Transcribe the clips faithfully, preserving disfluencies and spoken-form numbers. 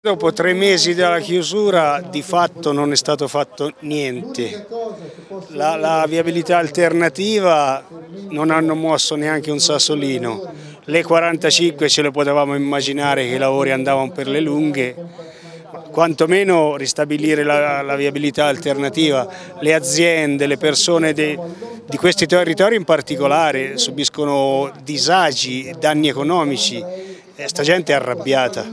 Dopo tre mesi dalla chiusura di fatto non è stato fatto niente. La, la viabilità alternativa non hanno mosso neanche un sassolino. Le quarantacinque ce le potevamo immaginare che i lavori andavano per le lunghe, quantomeno ristabilire la, la viabilità alternativa. Le aziende, le persone de, di questi territori in particolare subiscono disagi, danni economici. Sta gente è arrabbiata.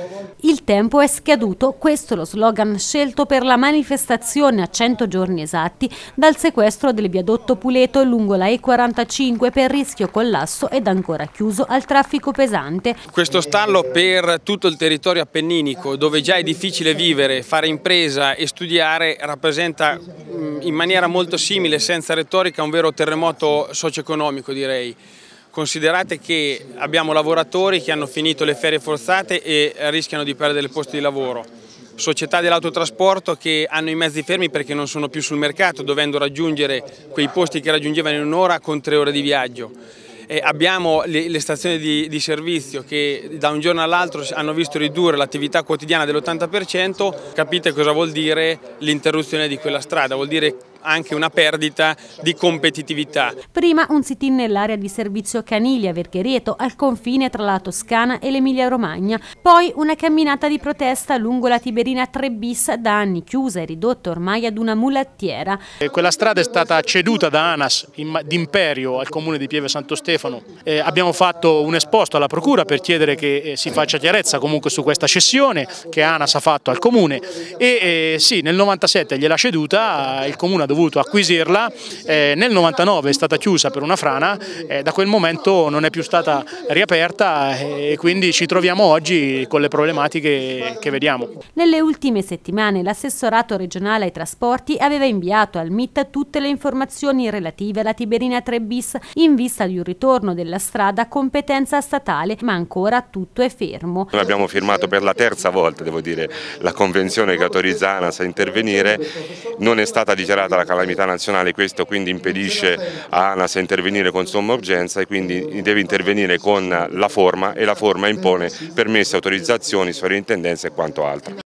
Il tempo è scaduto, questo è lo slogan scelto per la manifestazione a cento giorni esatti dal sequestro del viadotto Puleto lungo la E quarantacinque per rischio collasso ed ancora chiuso al traffico pesante. Questo stallo per tutto il territorio appenninico, dove già è difficile vivere, fare impresa e studiare, rappresenta in maniera molto simile, senza retorica, un vero terremoto socio-economico, direi. Considerate che abbiamo lavoratori che hanno finito le ferie forzate e rischiano di perdere il posto di lavoro, società dell'autotrasporto che hanno i mezzi fermi perché non sono più sul mercato, dovendo raggiungere quei posti che raggiungevano in un'ora con tre ore di viaggio. E abbiamo le, le stazioni di, di servizio che da un giorno all'altro hanno visto ridurre l'attività quotidiana dell'ottanta per cento, capite cosa vuol dire l'interruzione di quella strada, vuol dire anche una perdita di competitività. Prima un sit-in nell'area di servizio Caniglia Verghereto al confine tra la Toscana e l'Emilia Romagna, poi una camminata di protesta lungo la Tiberina tre bis, da anni chiusa e ridotta ormai ad una mulattiera. E quella strada è stata ceduta da ANAS d'Imperio al comune di Pieve Santo Stefano. Eh, abbiamo fatto un esposto alla procura per chiedere che eh, si faccia chiarezza comunque su questa cessione che ANAS ha fatto al comune e eh, sì, nel novantasette gliel'ha ceduta, il comune ha dovuto acquisirla, eh, nel novantanove è stata chiusa per una frana, eh, da quel momento non è più stata riaperta e quindi ci troviamo oggi con le problematiche che vediamo. Nelle ultime settimane l'assessorato regionale ai trasporti aveva inviato al M I T tutte le informazioni relative alla Tiberina tre bis in vista di un ritorno della strada a competenza statale, ma ancora tutto è fermo. Noi abbiamo firmato per la terza volta, devo dire, la convenzione che autorizza ANAS a intervenire, non è stata dichiarata la calamità nazionale, questo quindi impedisce a ANAS a intervenire con somma urgenza e quindi deve intervenire con la forma e la forma impone permessi, autorizzazioni, sovrintendenze e quanto altro.